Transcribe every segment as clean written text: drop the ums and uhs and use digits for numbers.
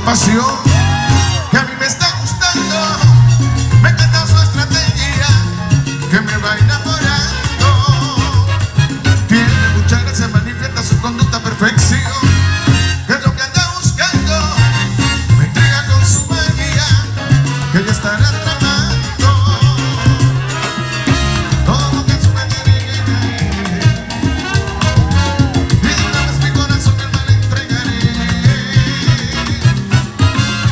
pasión que a mí me está gustando. Me encanta su estrategia que me va enamorando. Tiene mucha gracia, manifiesta su conducta a perfección, que es lo que anda buscando. Me entrega con su magia que ella estará tramando. Todo lo que su mente diga, y de una vez mi corazón que me le entregaré.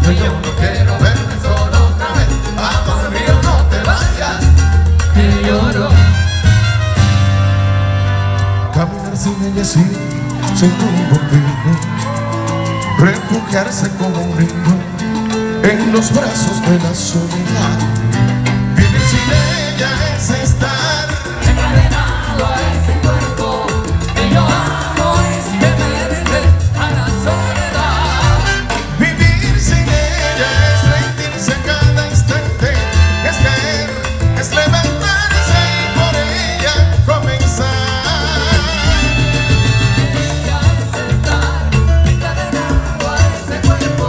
que yo no quiero verme solo otra vez. Amor mío, no te vayas, que lloro. Caminar sin ella así, sin rumbo fijo, refugiarse como un niño en los brazos de la soledad. Vivir sin ella es estar encadenado a ese cuerpo que yo amo, es que me debe a la soledad. Vivir sin ella es rendirse cada instante, es caer, es levantarse y por ella comenzar. Ella es estar encadenado a ese cuerpo.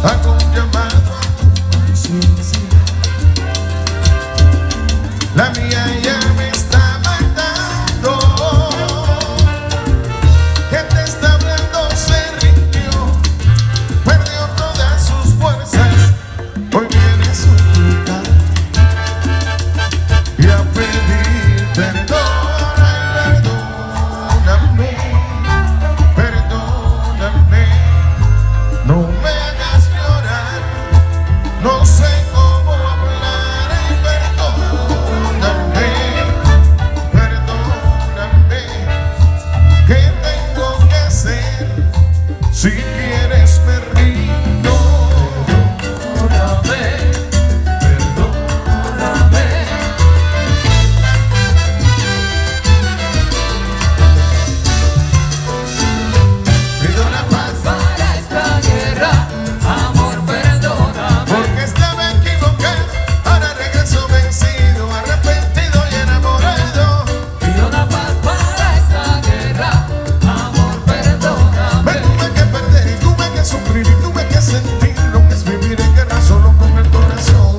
hago un llamado a tu conciencia. La mía ya me está matando, que te está hablando se rindió, perdió todas sus fuerzas. Hoy viene a suplicar y a pedir perdón. Ay, perdóname, perdóname, no me hagas llorar, no sé cómo hablar. Ay, perdóname, perdóname, ¿qué tengo que hacer? Si quieres me rindo. Perdóname, perdóname. Pido la paz Para esta guerra, amor, perdóname. porque estaba equivocado, ahora regreso vencido, arrepentido y enamorado. Pido la paz para esta guerra, amor, perdóname. Me tuve que perder y tuve que sufrir y tuve que sentir lo que es vivir en guerra solo con el corazón.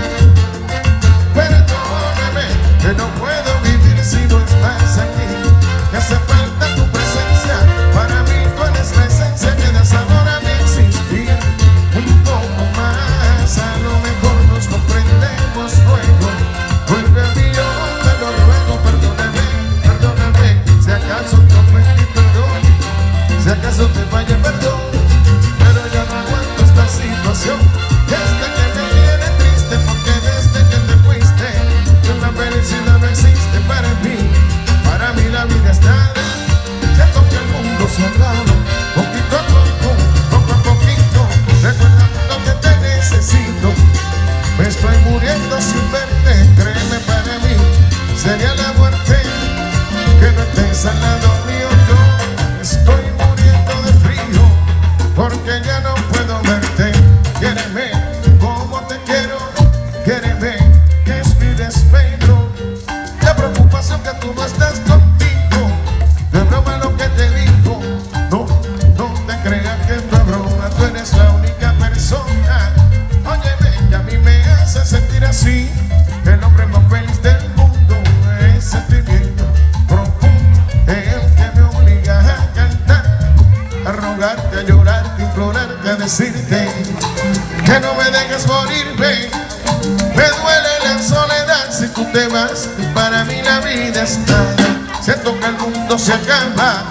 Perdóname, que no puedo vivir si no estás aquí, que hace falta tu presencia, para mí tú eres la esencia que da sabor a mi existir. Un poco más, a lo mejor nos comprendemos luego. Vuelve a mí, yo te lo ruego. Perdóname, perdóname, si acaso te ofendí, perdón, si acaso te fallé, perdón, pero ya no aguanto esta situación. Desde que me tiene triste, porque desde que te fuiste, la felicidad no existe para mí. Para mí la vida es nada, siento que el mundo se acaba, poquito a poco, poco a poquito. Recuerda mundo que te necesito, me estoy muriendo sin verte. Créeme, para mí sería la muerte que no estés al lado mío. Yo estoy muriendo de frío porque ya no puedo verte. Quiéreme como te quiero, quiéreme que es mi desvelo. La preocupación que tú no estás conmigo, de broma lo que te digo. No, no te creas que fue broma, tú eres la única persona. Óyeme, y a mí me hace sentir así, el hombre más feliz del mundo. Es sentimiento profundo, el que me obliga a cantar, a rogarte, a llorarte, a implorarte, a decirte que no me dejes morirme. Me duele la soledad si tú te vas, y para mí la vida es nada. Siento que el mundo se acaba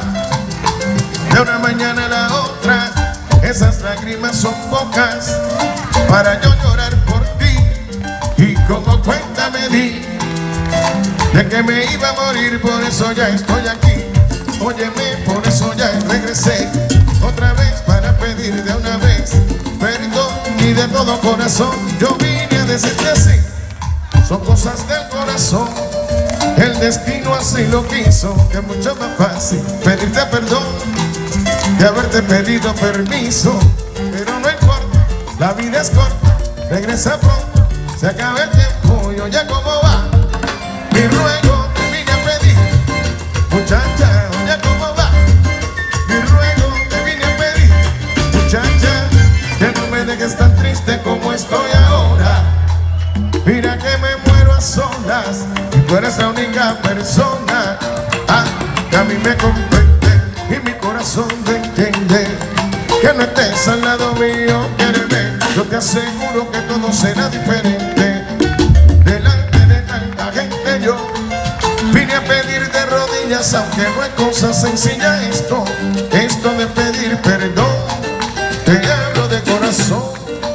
de una mañana a la otra. Esas lágrimas son pocas para yo llorar por ti, y como cuenta me di de que me iba a morir, por eso ya estoy aquí. Óyeme, por eso ya regresé otra vez para pedir de una vez perdón, y de todo corazón yo vine a decirte así. Son cosas del corazón, el destino así lo quiso, que es mucho más fácil pedirte perdón que haberte pedido permiso. Pero no importa, la vida es corta, regresa pronto, se acaba el tiempo y oye cómo va. Mi ruego te vine a pedir, muchacha, oye cómo va. Mi ruego te vine a pedir, muchacha, que no me dejes tan triste como estoy ahora. Mira que me muero a solas y tú eres la única persona que a mí me comprende y mi corazón te entiende. Que no estés al lado mío, quiéreme, yo te aseguro que todo será diferente. Delante de tanta gente yo vine a pedir de rodillas, aunque no es cosa sencilla esto de pedir perdón. Te hablo de corazón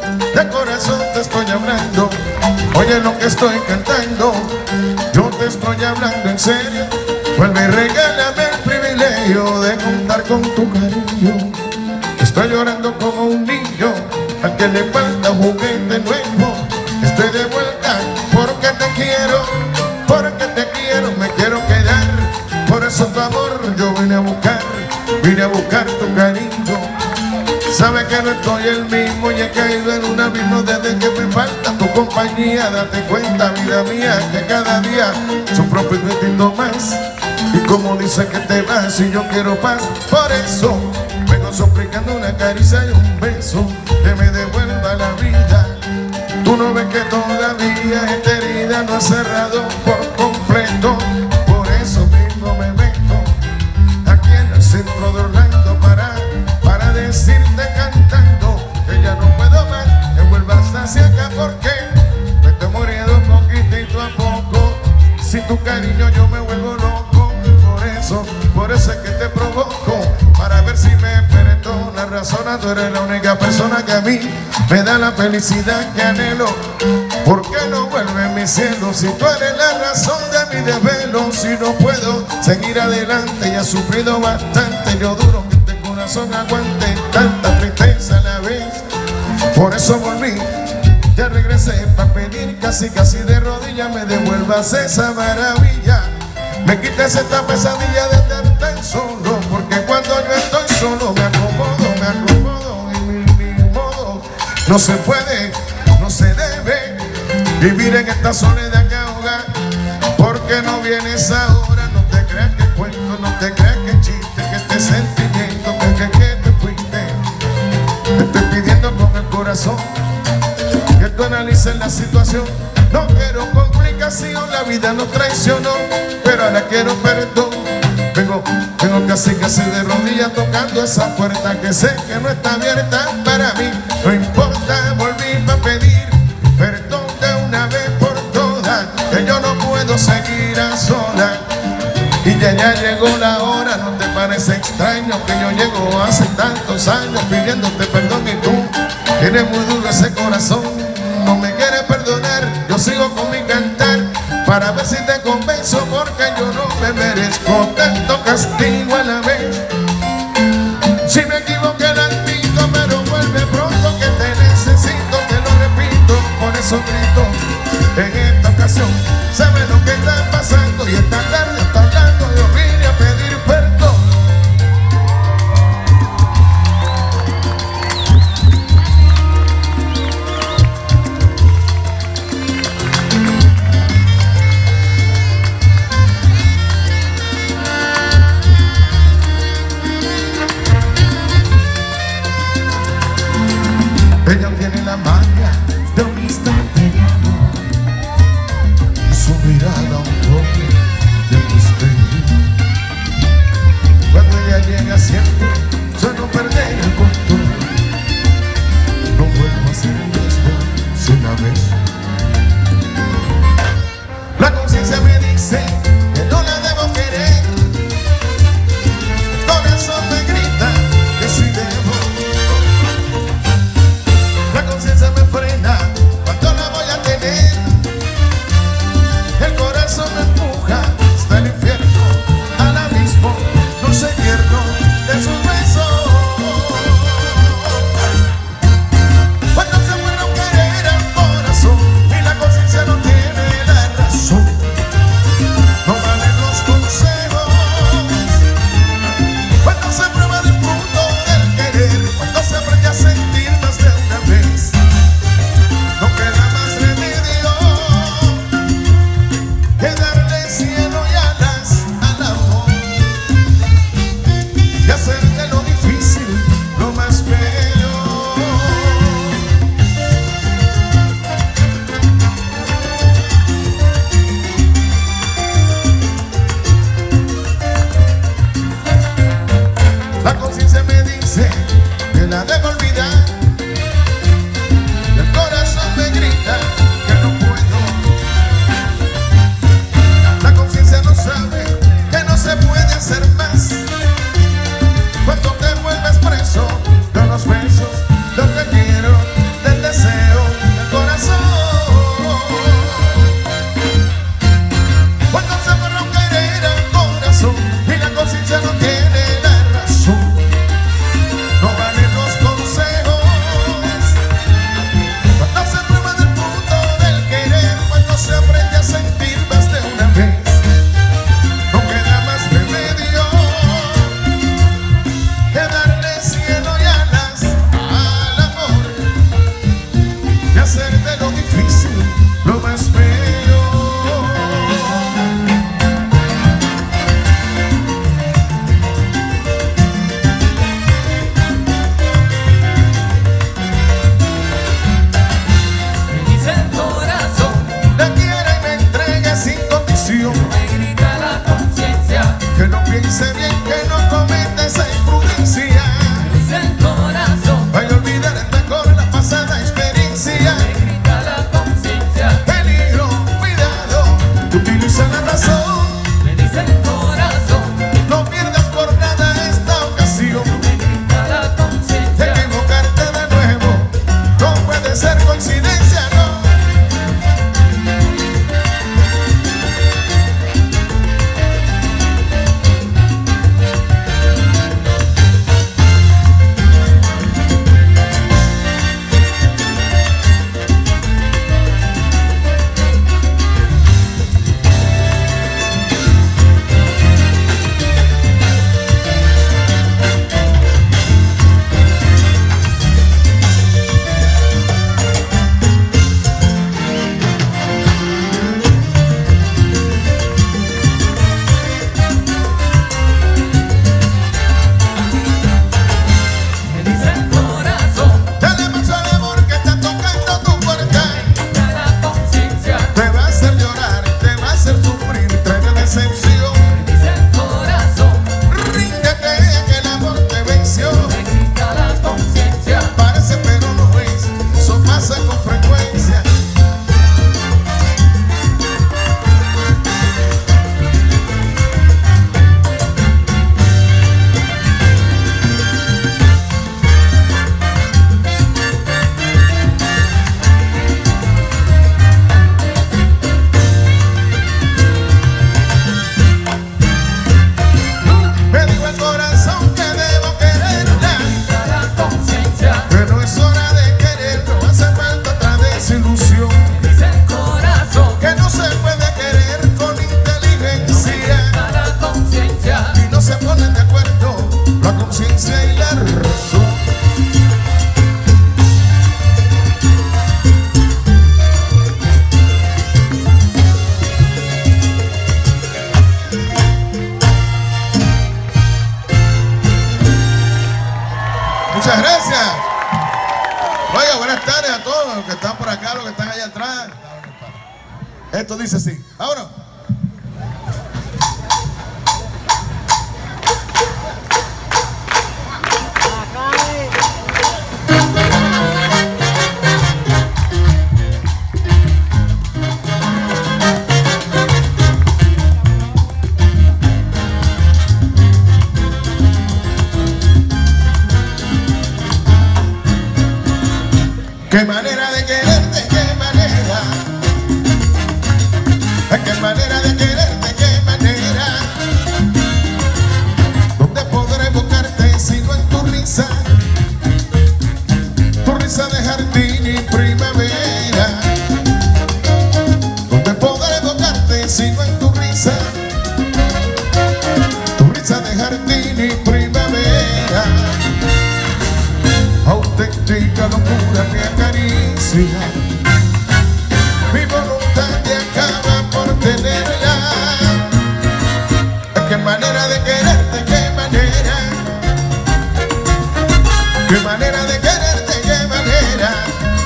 te estoy hablando. Oye lo que estoy cantando, yo te estoy hablando en serio. Vuelve y regálame el privilegio de contar con tu cariño. Estoy llorando como un niño al que le falta un juguete nuevo. Estoy de vuelta porque te quiero, me quiero quedar. Por eso tu amor yo vine a buscar tu cariño. Sabe que no estoy el mismo y he caído en un abismo desde que me falta tu compañía. Date cuenta, vida mía, que cada día sufro un poquitito más. Y como dice que te vas y yo quiero paz, por eso vengo suplicando una caricia y un beso. que me devuelva la vida. Tú no ves que todavía esta herida no ha cerrado por completo. Por eso mismo me meto aquí en el centro de Orlando para decirte cantando que ya no puedo más, que vuelvas hacia acá porque me estoy muriendo poquitito a poco. Sin tu cariño yo me vuelvo loco. Por eso es que te provoco, para ver si me perdona. Razona, tú eres la única persona que a mí me da la felicidad que anhelo. ¿Por qué no vuelve mi cielo? Si tú eres la razón de mi desvelo. Si no puedo seguir adelante, ya he sufrido bastante. Yo duro que este corazón aguante tanta tristeza a la vez. Por eso volví, ya regresé para pedir casi de rodillas me devuelvas esa maravilla. Me quites esta pesadilla de estar tan solo, porque cuando yo estoy solo me acomodo y mi modo. No se puede, no se debe vivir en esta soledad que ahoga. Porque no vienes ahora, no te creas que cuento, no te creas que chiste, que este sentimiento que te fuiste. Te estoy pidiendo con el corazón que tú analices la situación. No quiero complicación, la vida nos traicionó, pero ahora quiero perdón. Vengo casi de rodillas tocando esa puerta que sé que no está abierta para mí. No importa, volví para pedir perdón de una vez por todas, que yo no puedo seguir a solas. Y ya llegó la hora, ¿no te parece extraño que yo llego hace tantos años pidiéndote perdón y tú tienes muy duro ese corazón? No me quieres perdonar, yo sigo con mi cantar para ver si te convenzo, porque yo no me merezco tanto castigo a la vez. Si me equivoqué lo admito, pero vuelve pronto que te necesito, te lo repito, por eso grito en esta ocasión. Sabes lo que está pasando y esta tarde está hablando, yo vine a pedir perdón. bacanes a todos los que están por acá, los que están allá atrás. Esto dice así. Vámonos. Qué manera de quererte, qué manera. Qué manera de quererte, qué manera. ¿Dónde podré evocarte sino en tu risa? Tu risa de jardín y primavera. ¿Dónde podré evocarte sino en tu risa? Tu risa de jardín y primavera. Auténtica locura me acaricia, mi voluntad te acaba por tenerla. Qué manera de quererte, qué manera. Qué manera de quererte, qué manera.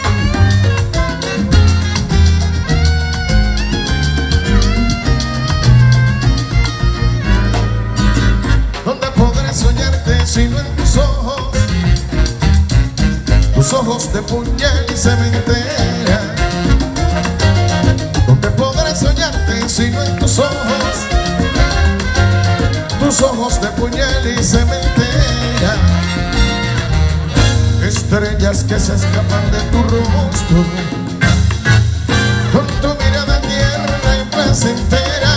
¿Dónde podré soñarte sino en tus ojos? Tus ojos de puñal y cementera. ¿Dónde podré soñarte sino en tus ojos? Tus ojos de puñal y cementera. Estrellas que se escapan de tu rostro, con tu mirada tierna y placentera.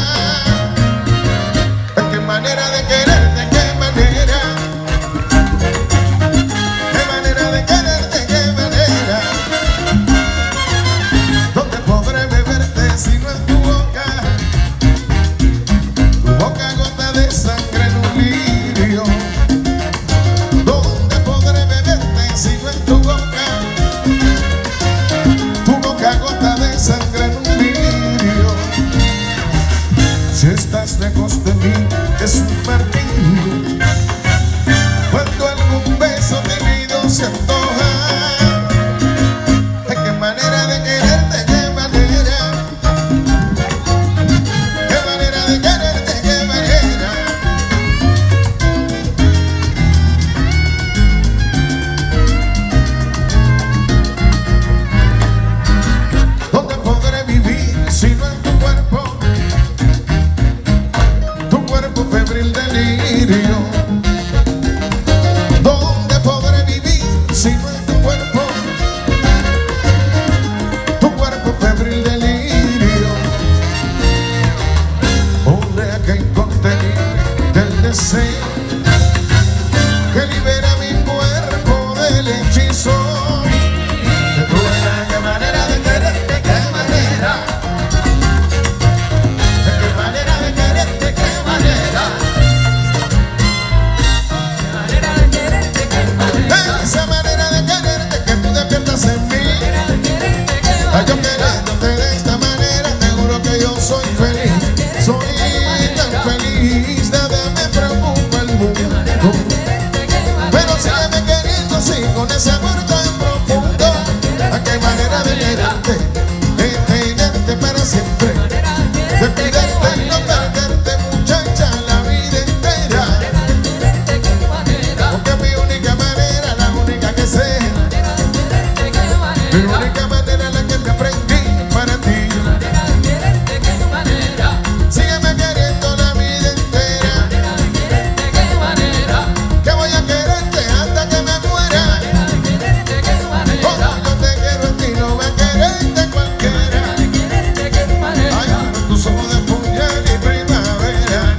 Qué manera de quererte, qué manera. Qué manera de quererte, qué manera. ¿Dónde podré beberte sino en tu boca? Tu boca gota de sangre en un lirio. ¿Dónde podré beberte sino en tu boca? Tu boca gota de sangre en un lirio. Si estás lejos de mí es un martirio. Cuando algún beso divino se antoja. Qué manera de quererte, qué manera. Qué manera de quererte, qué manera. ¿Dónde podré vivir sino en tu cuerpo? Tu cuerpo febril delirio. ¿Dónde podré vivir sino en tu cuerpo? Tu cuerpo febril delirio. Oleaje incontenible del deseo que libera mi cuerpo del hechizo de tu vera. Qué manera de quererte, qué manera. Qué manera de quererte, qué manera. Esa manera de quererte que tú despiertas en mí. Ay, yo queriéndote de esta manera, te juro que yo soy feliz. Soy tan feliz, nada me preocupa el mundo. Pero sígueme queriendo así, con ese amor tan profundo. A qué manera de quererte, de tenerte para siempre, de cuidarte y no perderte, muchacha, la vida entera. Porque mi única manera, la única que sé, mi única manera, la que te aprendí para ti. Sígueme queriendo la vida entera, que voy a quererte hasta que me muera. Como yo te quiero a ti, no va a quererte cualquiera. Ay, pero tus ojos de puñal y primavera,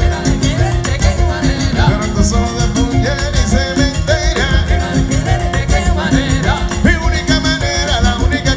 pero tus ojos de puñal y cementera. Mi única manera, la única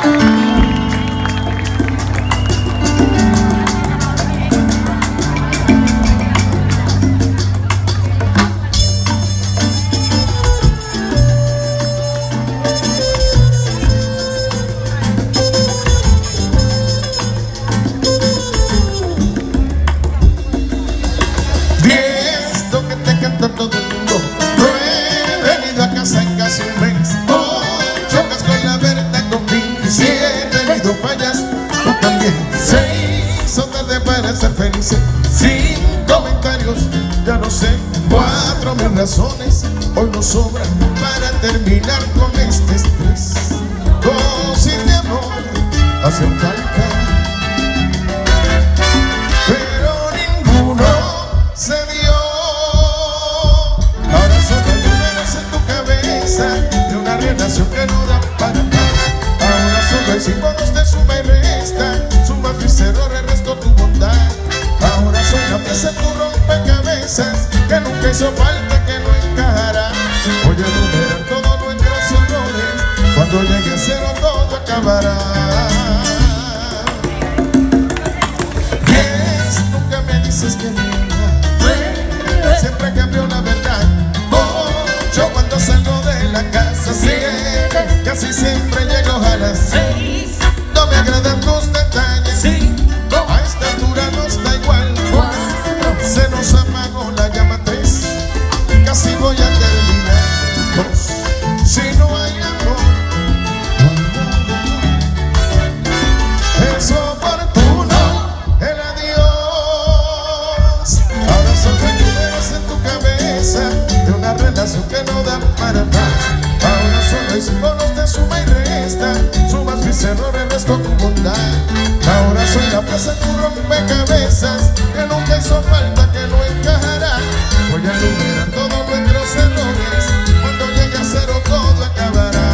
Razones hoy nos sobran para terminar con este estrés. Dosis de amor hacen falta, pero ninguno se dio. Ahora solo hay números en tu cabeza de una relación que no da para nada. Ahora solo hay símbolos de suma y resta, sumas mis errores, resto tu bondad. Ahora soy la pieza en tu rompecabezas que nunca hizo falta, que no encajará. Voy a enumerar todos nuestros errores, cuando llegue a cero todo acabará. Yes, nunca me dices que nada, siempre cambio la verdad. Yo cuando salgo de la casa, siete, casi siempre llego a las 6. No me agradan tus detalles, 5, a esta altura nos da igual. 4, se nos apagó la llama. 3, casi voy a terminar. 2, si no hay amor, es oportuno el adiós. Ahora solo hay números en tu cabeza de una relación que no da para más. Ahora solo hay símbolos de suma y resta, sumas mis errores, resto tu bondad. Ahora soy la pieza en tu rompecabezas que nunca hizo falta, que no encajará. Voy a enumerar todos nuestros errores, cuando llegue a cero todo acabará.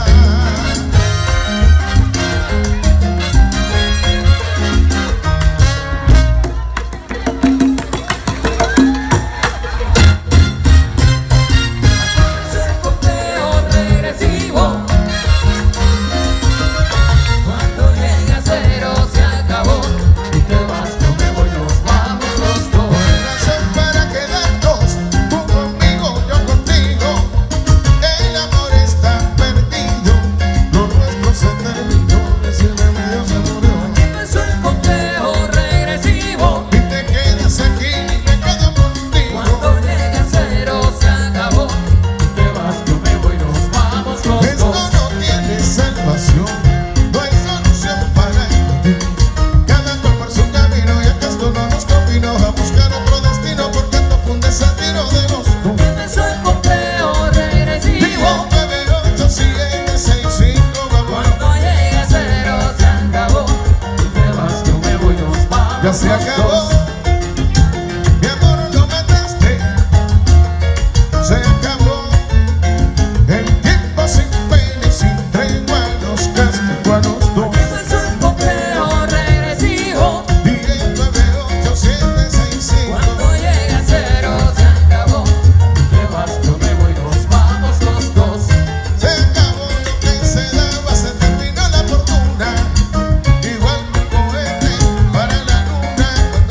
Ya se acabó, mi amor, lo mataste. Se acabó el tiempo sin pena y sin tregua, nos castigó a los dos. Es un conteo regresivo. 10, 9, 8, 7, 6, 5. Cuando llega a cero se acabó. Te vas, yo me voy, nos vamos los dos. Se acabó lo que se daba, se terminó la fortuna. Igual que un cohete para la luna.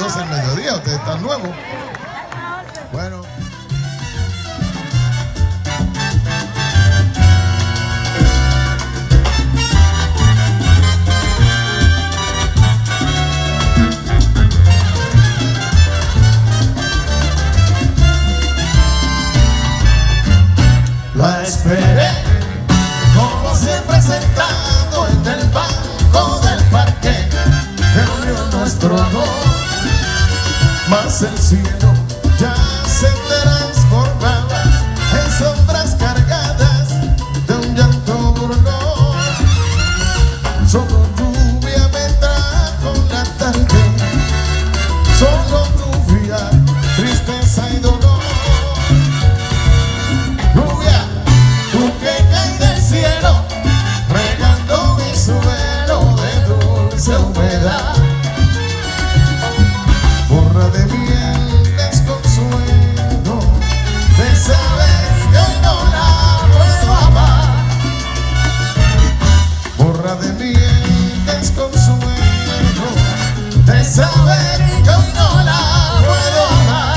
12 del mediodía, ustedes están nuevos. Bueno. La esperé, como siempre sentado en el banco del parque, que murió nuestro amor. Mas el cielo ya se transformaba en sombras cargadas de un llanto burlón. Solo lluvia me trajo la tarde, solo lluvia, tristeza y dolor. Lluvia, tú que caes del cielo, regando mi suelo de dulce humedad. Borra de mí el desconsuelo de saber que hoy no la puedo amar. Borra de mí el desconsuelo de saber que hoy no la puedo amar.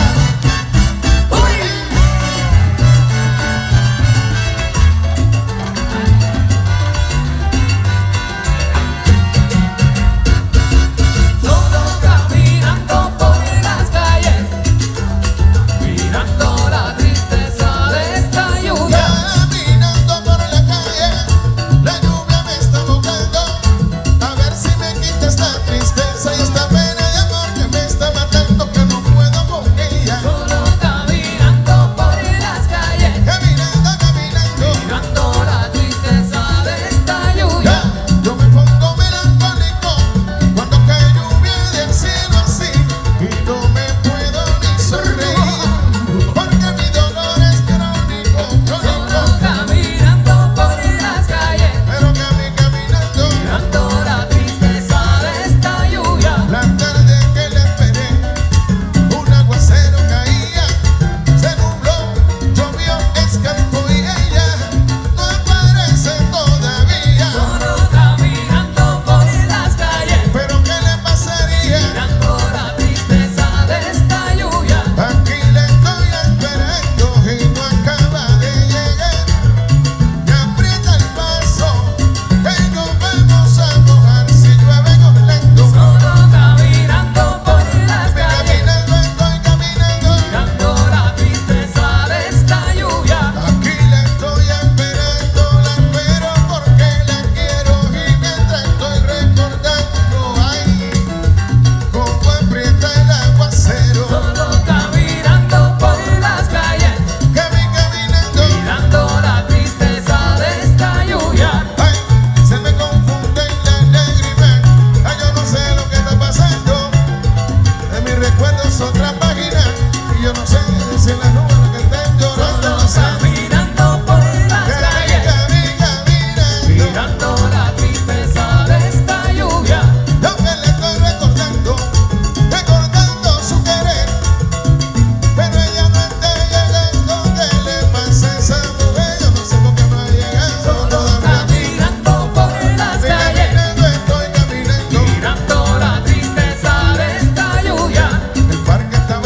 Parque estaba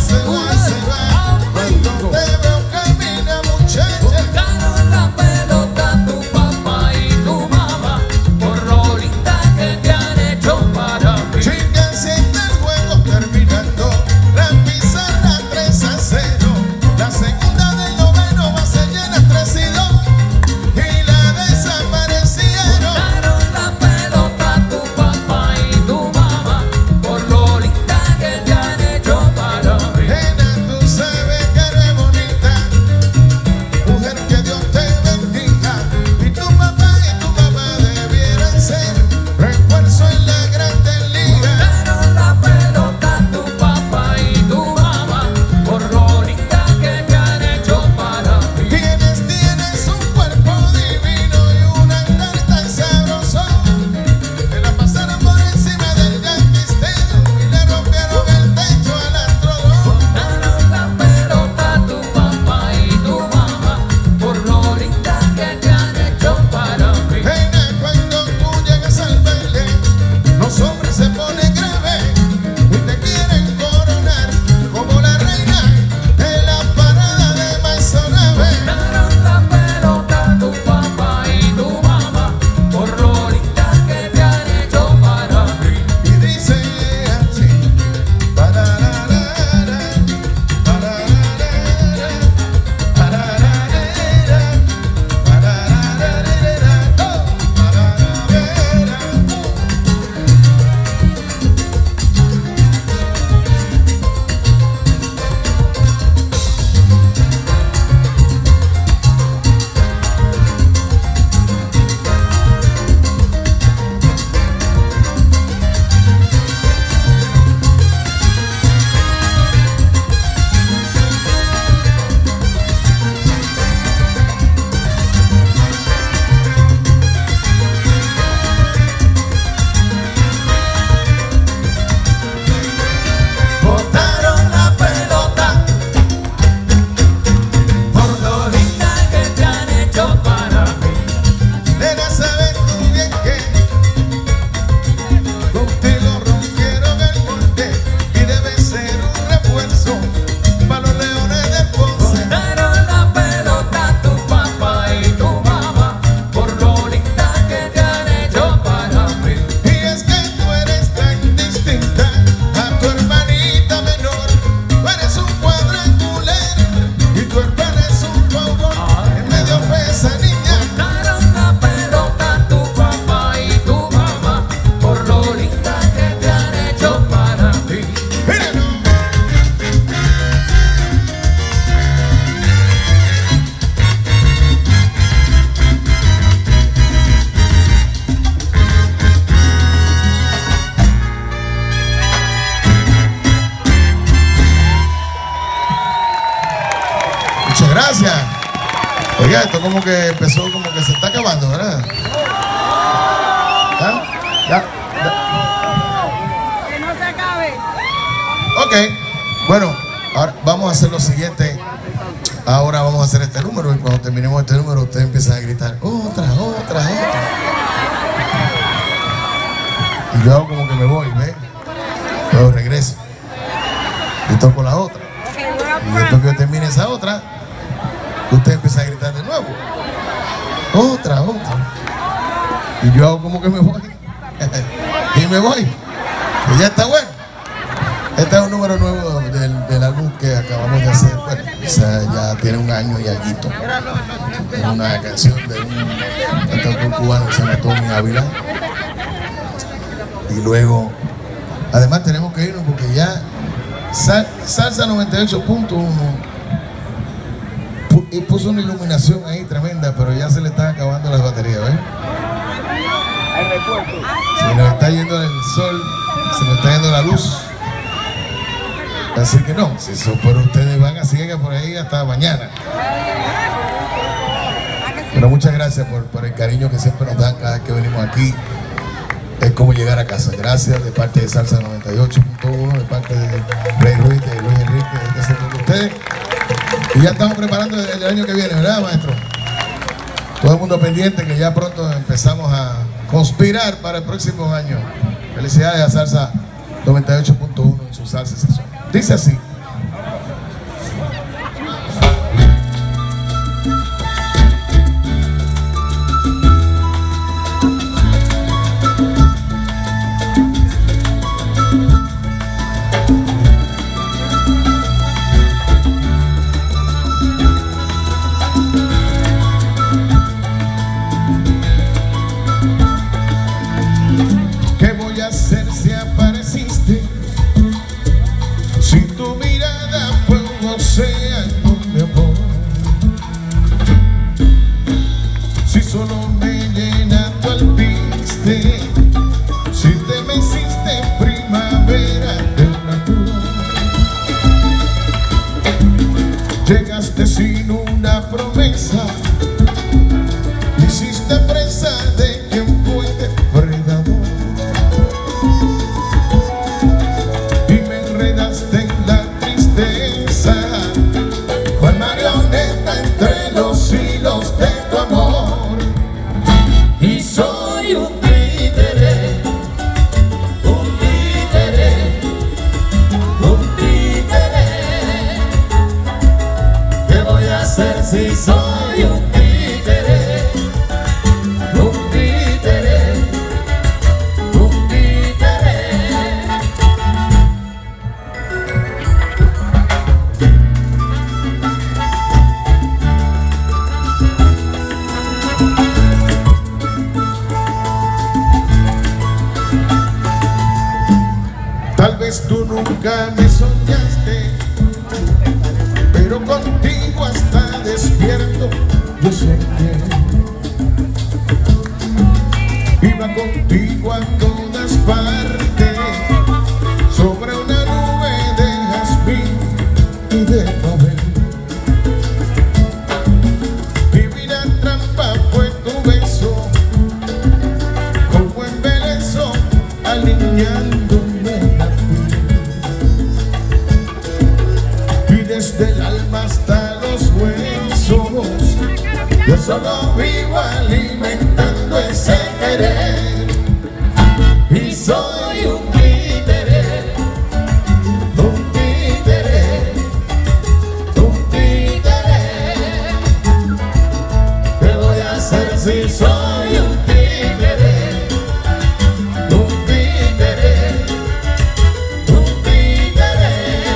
Gracias. Oiga, esto como que empezó, como que se está acabando, ¿verdad? ¿Ah? ¿Ya? Que no se acabe. Ok, bueno, ahora vamos a hacer lo siguiente. Ahora vamos a hacer este número y cuando terminemos este número ustedes empiezan a gritar otra. Y yo hago como que me voy, ¿ves? Luego regreso y toco la otra. Y después que yo termine esa otra, usted empieza a gritar de nuevo. Otra. Y yo hago como que me voy. Y me voy. Y ya está bueno. Este es un número nuevo del álbum que acabamos de hacer. Bueno, ya tiene un año y alguito. Es una canción de un cantautor cubano que se llama Tony Ávila. Y luego, además tenemos que irnos porque ya Salsa 98.1 y puso una iluminación ahí tremenda, pero ya se le están acabando las baterías, ¿ves? Se nos está yendo el sol, se nos está yendo la luz. Así que no, si eso por ustedes van a seguir por ahí hasta mañana. Pero muchas gracias por el cariño que siempre nos dan cada vez que venimos aquí. Es como llegar a casa. Gracias de parte de Salsa 98.1, de parte de Rey Ruiz, de Luis Enrique, de ese de ustedes. Y ya estamos preparando el año que viene, ¿verdad, maestro? Todo el mundo pendiente que ya pronto empezamos a conspirar para el próximo año. Felicidades a Salsa 98.1 en su salsa sazón. Dice así. océano de amor. Si solo me llena tu alpiste, si te me hiciste primavera de una flor, llegaste sin una promesa, hiciste presa de quien fue depredador y me enredaste en la tristeza, cual marioneta entre los hilos de tu amor. Y soy un títere, un títere, un títere. ¿Qué voy a hacer si soy un títere? Un títere, un títere. Tal vez tú nunca me soñaste, pero contigo hasta despierto yo soñé. Iba contigo a todas partes, sobre una nube de jazmín y de papel. Divina trampa fue tu beso, como embelezo alineándome la piel. Y desde el alma hasta los huesos, yo solo vivo alimentando ese querer. Y soy un títere, Un títere, un títere. ¿Qué voy a hacer si soy un títere? Un títere, un títere.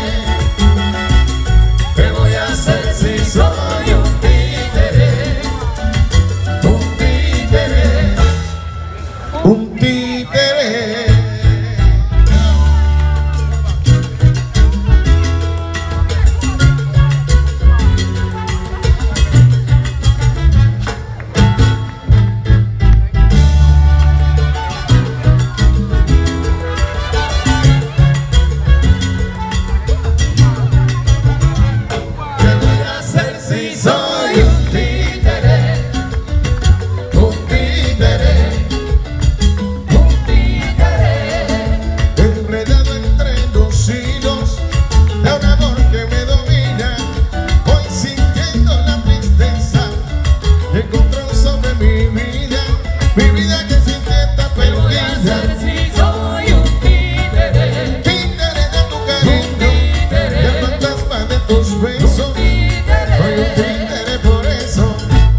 ¿Qué voy a hacer si soy un títere? Un títere. un títere. ¿Qué voy a hacer si soy un títere? Un títere, un títere. Enredado entre los hilos de un amor que me domina, voy sintiendo la tristeza que encontró sobre mi vida que sin ti está ¿Qué voy a perdida. hacer si soy un títere? Títere de tu cariño, y el fantasma de tus besos, soy un títere por eso.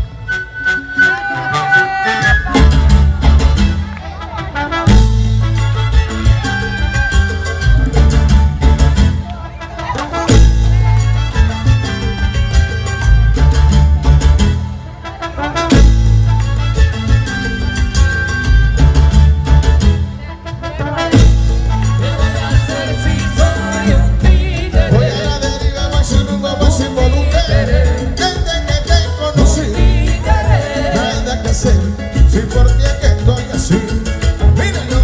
¿Qué voy a hacer si soy un títere? Voy a la deriva, voy sin rumbo, voy sin voluntad. Desde que te conocí, Títere. nada que hacer, si por ti es que estoy así. Míralo.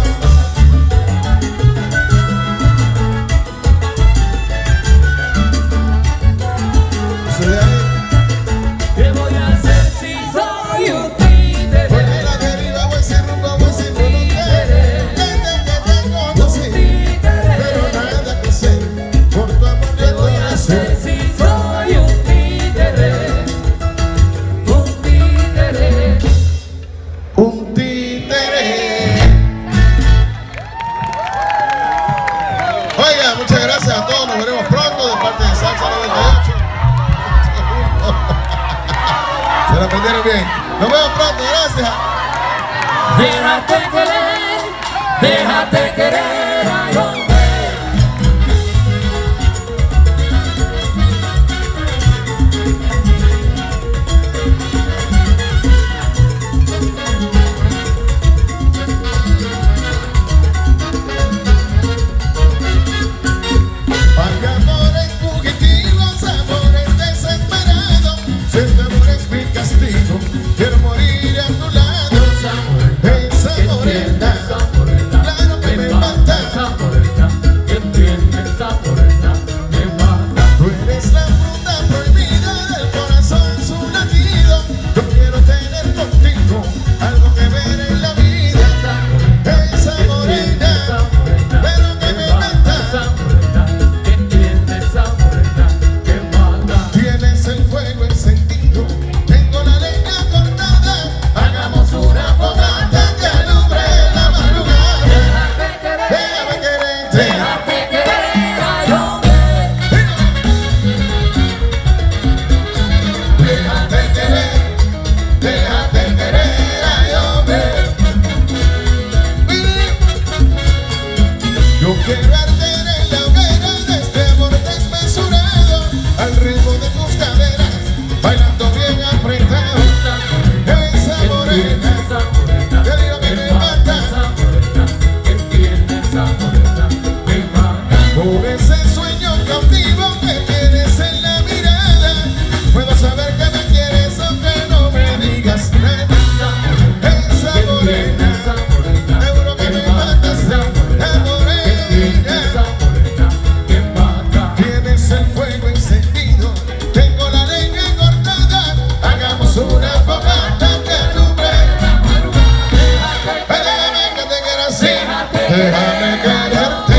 Eso de ahí. ¿Qué voy a hacer si soy un Voy títere? a la deriva, voy sin rumbo, voy sin voluntad. Desde que te conocí, pero nada que hacer, por tu amor ¿Qué yo voy voy a a hacer hacer. si soy un títere? Un títere. Un títere. Oiga, muchas gracias a todos, nos veremos pronto de parte de Salsa 98. Se lo aprendieron bien. Nos vemos pronto, gracias. Déjate querer, déjate querer, ay hombre. Para amores fugitivos bailando bien apretado. Esa morena, te digo que me mata. Por ese sueño cautivo que tienes en la mirada, puedo saber que me quieres aunque no me digas nada. Esa morena, seguro que me matas. La morena, tienes el fuego encendido, tengo la leña cortada. Hagamos una fogata que alumbre. Déjame que te quiera así, déjame quererte.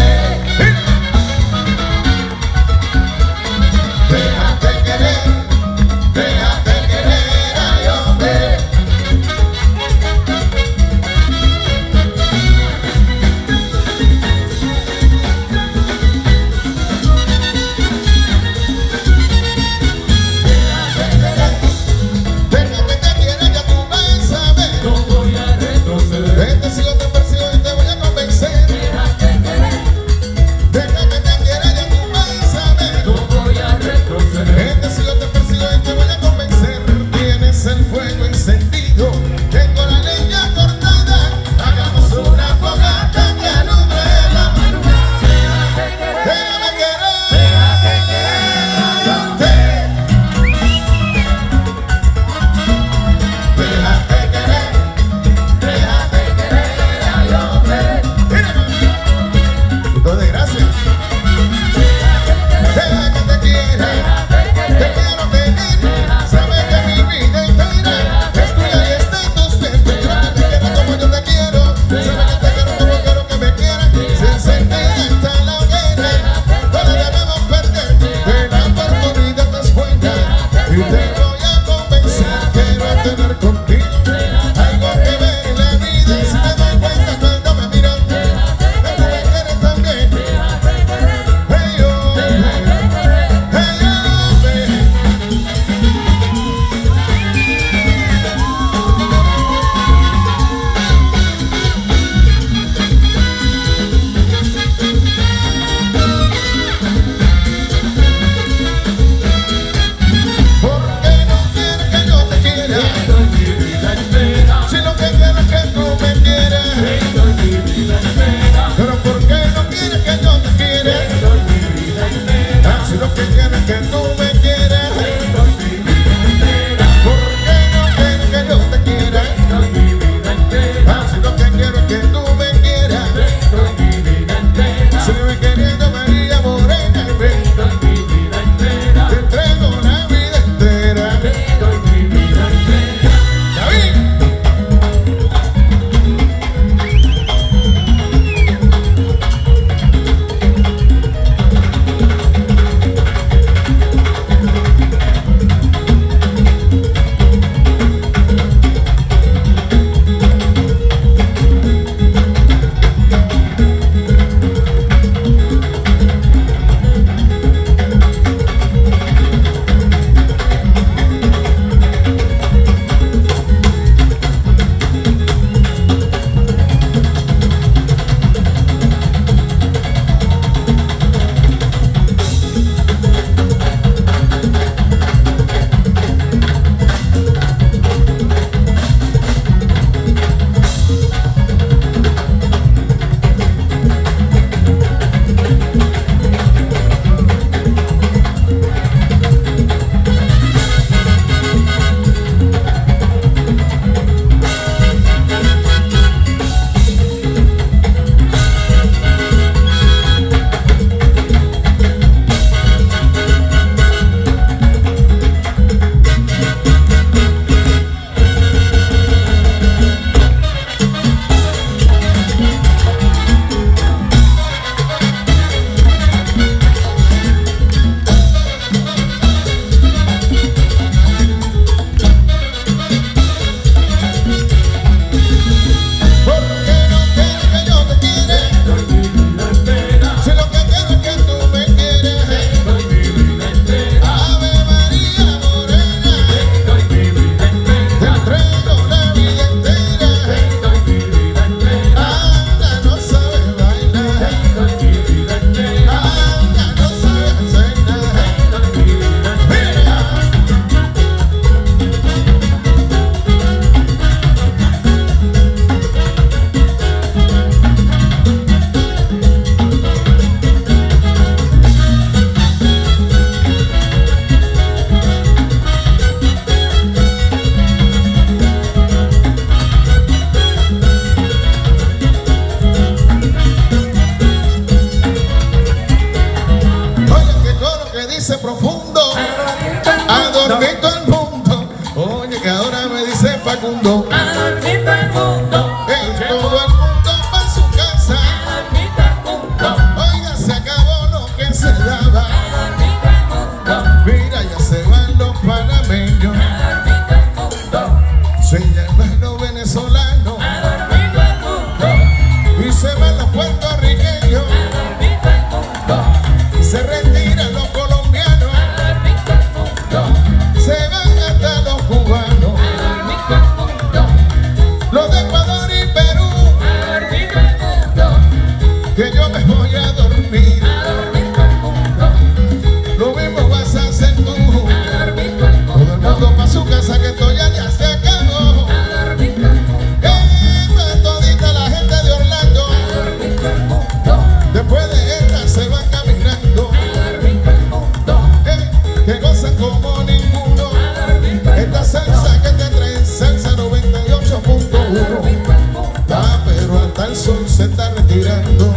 mundo, a dormir todo el mundo. Oye, que ahora me dice Facundo, A dormir todo el mundo. todo el mundo pa' su casa. A dormir todo el mundo. Oiga, se acabó lo que se daba. A dormir todo el mundo. Mira, ya se van los panameños, A dormir todo el mundo. se llevan los venezolanos A dormir todo el mundo. y se van los puertorriqueños. A dormir todo el mundo. Se retiran los colombianos, A dormir todo el mundo. se van hasta los cubanos, A dormir todo el mundo. los de Ecuador y Perú, A dormir todo el mundo. que yo me voy a dormir. A dormir todo el mundo. Lo mismo vas a hacer tú. A dormir todo el Todo el mundo. mundo pa' su casa que esto ya se acabó. A dormir todo el mundo. Todita la gente de Orlando, A dormir todo el mundo. después de esta se van caminando, A dormir todo el mundo. que gozan como ninguno. A dormir todo el mundo. Esta salsa que te trae, salsa 98.1. A dormir todo el mundo. Ah, pero hasta el sol se está retirando.